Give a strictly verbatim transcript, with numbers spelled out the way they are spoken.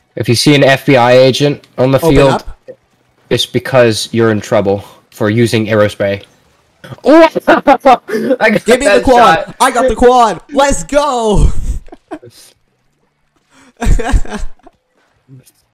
If you see an F B I agent on the Open field, up. it's because you're in trouble for using aerospray. Oh! I got Give me the that quad. shot. I got the quad. Let's go.